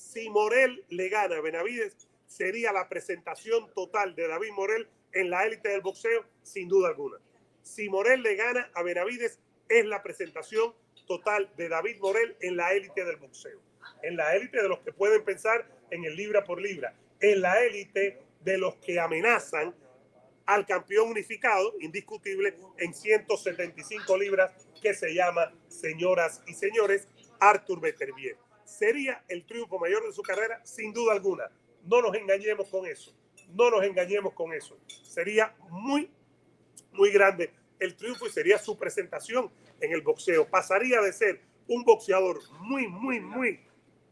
Si Morel le gana a Benavides, sería la presentación total de David Morel en la élite del boxeo, sin duda alguna. Si Morel le gana a Benavides, es la presentación total de David Morel en la élite del boxeo. En la élite de los que pueden pensar en el libra por libra. En la élite de los que amenazan al campeón unificado, indiscutible, en 175 libras, que se llama, señoras y señores, Arthur Beterbiev. Sería el triunfo mayor de su carrera, sin duda alguna. No nos engañemos con eso. No nos engañemos con eso. Sería muy, muy grande el triunfo y sería su presentación en el boxeo. Pasaría de ser un boxeador muy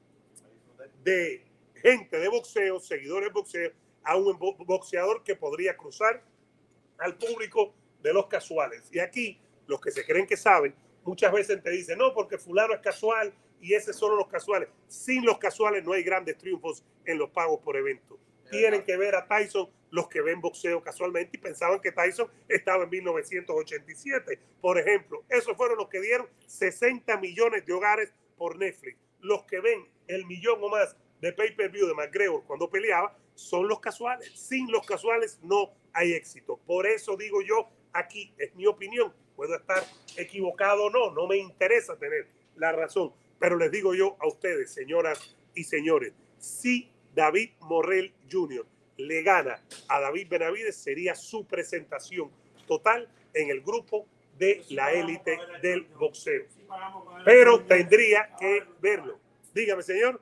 de gente de boxeo, seguidores de boxeo, a un boxeador que podría cruzar al público de los casuales. Y aquí, los que se creen que saben, muchas veces te dicen, no, porque fulano es casual y ese son los casuales. Sin los casuales no hay grandes triunfos en los pagos por evento. Tienen que ver a Tyson los que ven boxeo casualmente y pensaban que Tyson estaba en 1987. Por ejemplo, esos fueron los que dieron 60 millones de hogares por Netflix. Los que ven el millón o más de pay-per-view de McGregor cuando peleaba son los casuales. Sin los casuales no hay éxito. Por eso digo yo, aquí es mi opinión. Puedo estar equivocado o no, no me interesa tener la razón. Pero les digo yo a ustedes, señoras y señores, si David Morel Jr. le gana a David Benavides, sería su presentación total en el grupo de la élite del boxeo. Pero tendría que verlo. Dígame, señor.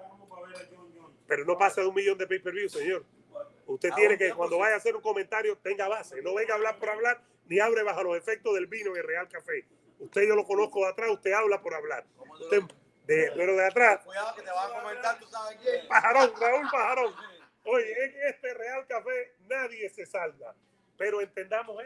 Pero no pasa de 1 millón de pay-per-view, señor. Usted tiene que, cuando vaya a hacer un comentario, tenga base. No venga a hablar por hablar, ni hable bajo los efectos del vino en el Real Café. Usted, yo lo conozco de atrás, usted habla por hablar. Usted, pero de atrás. Cuidado que te va a comentar, tú sabes quién. Pajarón, Raúl Pajarón. Oye, en este Real Café nadie se salva. Pero entendamos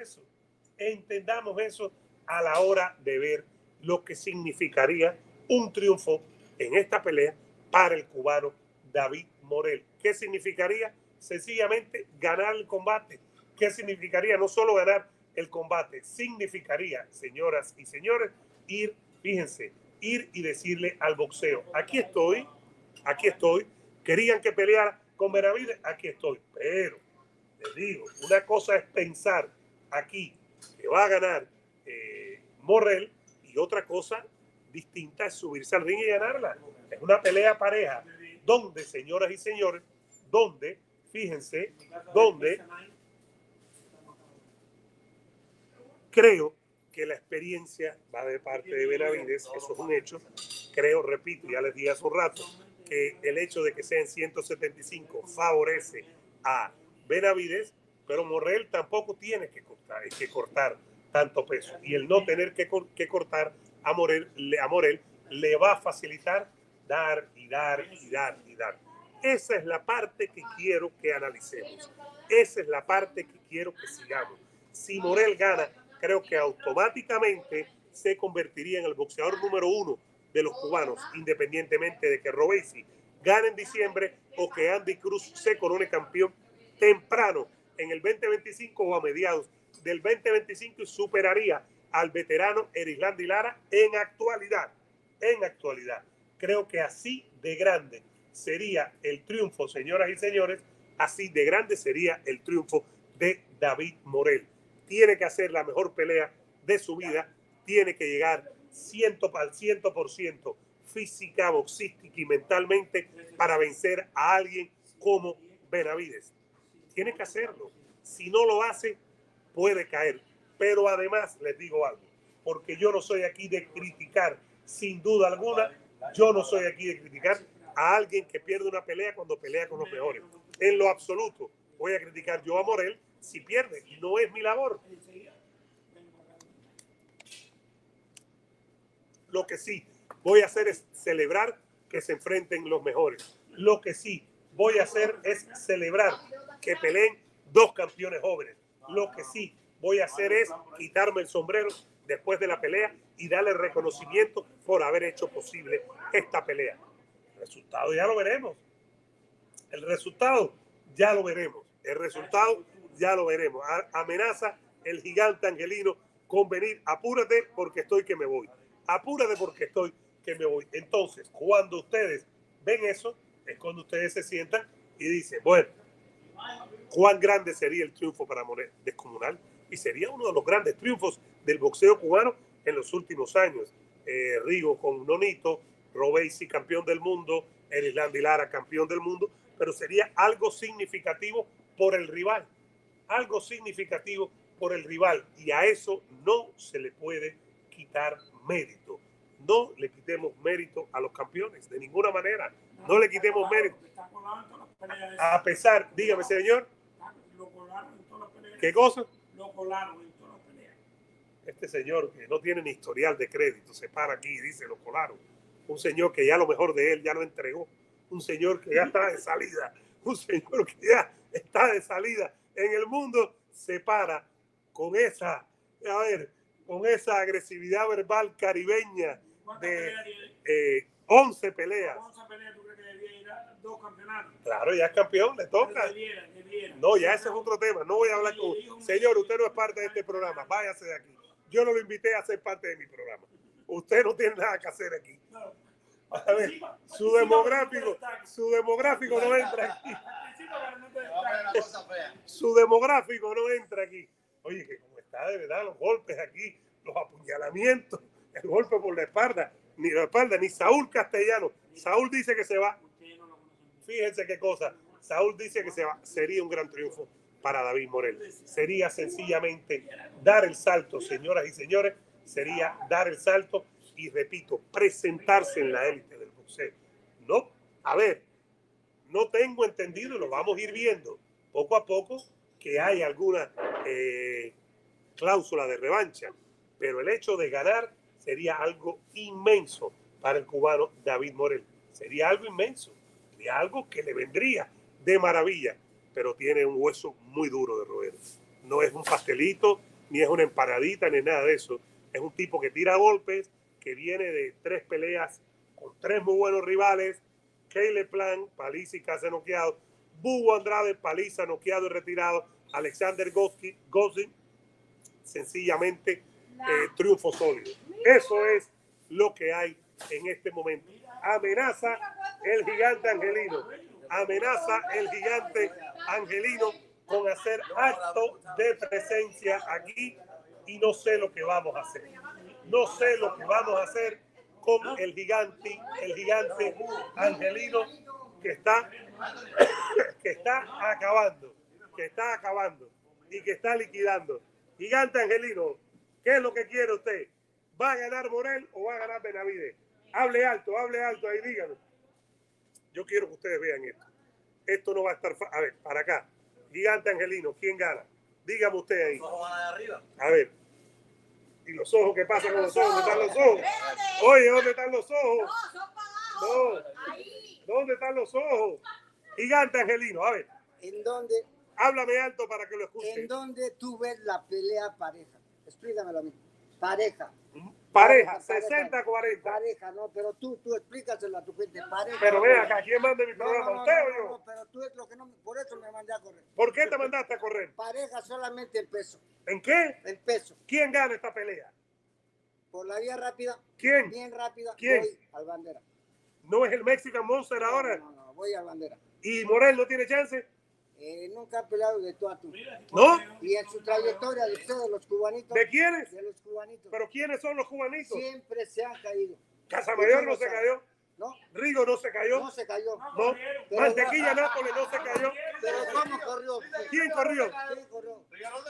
eso a la hora de ver lo que significaría un triunfo en esta pelea para el cubano David Morel. ¿Qué significaría? Sencillamente ganar el combate. ¿Qué significaría? No solo ganar el combate, significaría, señoras y señores, ir y decirle al boxeo, aquí estoy, querían que peleara con Benavides, aquí estoy, pero les digo, una cosa es pensar aquí que va a ganar Morel y otra cosa distinta es subirse al ring y ganarla. Es una pelea pareja donde, señoras y señores, donde, fíjense, donde creo que la experiencia va de parte de Benavides, eso es un hecho. Creo, repito, ya les dije hace un rato, que el hecho de que sea en 175 favorece a Benavides, pero Morel tampoco tiene que cortar tanto peso. Y el no tener que cortar a Morel le va a facilitar dar. Esa es la parte que quiero que analicemos. Esa es la parte que quiero que sigamos. Si Morel gana, creo que automáticamente se convertiría en el boxeador número 1 de los cubanos, independientemente de que Robeisy gane en diciembre o que Andy Cruz se corone campeón temprano en el 2025 o a mediados del 2025 y superaría al veterano Erislandy Lara en actualidad. Creo que así de grande sería el triunfo, señoras y señores, así de grande sería el triunfo de David Morel. Tiene que hacer la mejor pelea de su vida, tiene que llegar 100% física, boxística y mentalmente para vencer a alguien como Benavides. Tiene que hacerlo. Si no lo hace, puede caer. Pero además les digo algo, porque yo no soy aquí de criticar, sin duda alguna, yo no soy aquí de criticar a alguien que pierde una pelea cuando pelea con los mejores. En lo absoluto, voy a criticar yo a Morel si pierde, y no es mi labor. Lo que sí voy a hacer es celebrar que se enfrenten los mejores. Lo que sí voy a hacer es celebrar que peleen 2 campeones jóvenes. Lo que sí voy a hacer es quitarme el sombrero después de la pelea y darle reconocimiento por haber hecho posible esta pelea. El resultado ya lo veremos. Amenaza el gigante angelino con venir. Apúrate porque estoy que me voy. Entonces, cuando ustedes ven eso, es cuando ustedes se sientan y dicen, bueno, ¿cuán grande sería el triunfo para Morel? Descomunal. Y sería uno de los grandes triunfos del boxeo cubano en los últimos años. Rigo con Nonito, Robesi campeón del mundo, Erislandy Lara campeón del mundo, pero sería algo significativo por el rival. Algo significativo por el rival. Y a eso no se le puede quitar mérito. No le quitemos mérito a los campeones, de ninguna manera. No le quitemos mérito. A pesar, dígame, señor. ¿Qué cosa? Lo colaron en todas las peleas. Este señor que no tiene ni historial de crédito se para aquí y dice lo colaron. Un señor que ya lo mejor de él ya lo entregó. Un señor que ya está de salida. Un señor que ya está de salida en el mundo se para con esa, con esa agresividad verbal caribeña de 11 peleas. 11 peleas, ¿tú crees que debía ir a 2 campeonatos? Claro, ya es campeón, le toca. Debiera. No, ya ese es otro tema. No voy a hablar con... Señor, usted no es parte de este programa. Váyase de aquí. Yo no lo invité a ser parte de mi programa. Usted no tiene nada que hacer aquí. A ver, su demográfico no entra aquí. Su demográfico no entra aquí. Oye, que como está de verdad los golpes aquí, los apuñalamientos, el golpe por la espalda, ni Saúl Castellano. Saúl dice que se va. Fíjense qué cosa. Saúl dice que se va. Sería un gran triunfo para David Morel. Sería sencillamente dar el salto, señoras y señores. Sería dar el salto y, repito, presentarse en la élite del boxeo. No, a ver, no tengo entendido y lo vamos a ir viendo poco a poco que hay alguna cláusula de revancha, pero el hecho de ganar sería algo inmenso para el cubano David Morel. Sería algo inmenso, sería algo que le vendría de maravilla, pero tiene un hueso muy duro de roer. No es un pastelito, ni es una empanadita, ni nada de eso. Es un tipo que tira golpes, que viene de 3 peleas con 3 muy buenos rivales. Caleb Plant, paliza y casi noqueado. Bubo Andrade, paliza, noqueado y retirado. Alexander Gosling, sencillamente triunfo sólido. Eso es lo que hay en este momento. Amenaza el gigante angelino. Amenaza el gigante angelino con hacer acto de presencia aquí y no sé lo que vamos a hacer. No sé lo que vamos a hacer con el gigante angelino que está acabando y que está liquidando. Gigante angelino, ¿qué es lo que quiere usted? ¿Va a ganar Morel o va a ganar Benavides? Hable alto ahí, díganlo. Yo quiero que ustedes vean esto. Esto no va a estar fácil. A ver, para acá. Gigante angelino, ¿quién gana? Dígame usted ahí. A ver. ¿Y los ojos? ¿Qué pasa con los ojos? ¿Dónde están los ojos? Oye, ¿dónde están los ojos? No. ¿Dónde están los ojos? Gigante angelino, a ver. ¿En dónde? Háblame alto para que lo escuche. ¿En dónde tú ves la pelea pareja? Explícamelo a mí. Pareja. Pareja, 60-40. Pareja, no, pero tú explícaselo a tu gente. Pareja. Pero ve acá, ¿quién manda mi programa? No, ¿Usted o yo? No, pero tú es lo que no, por eso me mandé a correr. ¿Por qué te mandaste a correr? Pareja solamente en peso. ¿En qué? En peso. ¿Quién gana esta pelea? Por la vía rápida. ¿Quién? Bien rápida. ¿Quién? Voy al bandera. ¿No es el Mexican Monster ahora? No, voy al bandera. ¿Y Morel no tiene chance? Nunca ha peleado de tú a tú. ¿No? Y en su trayectoria de ustedes, los cubanitos. ¿De quiénes? De los cubanitos. ¿Pero quiénes son los cubanitos? Siempre se han caído. Casamayor no se cayó. ¿No? Rigo no se cayó. No se cayó. No. Pero- Mantequilla Nápoles no se cayó. Pero ¿cómo corrió? ¿Quién corrió? ¿Quién corrió?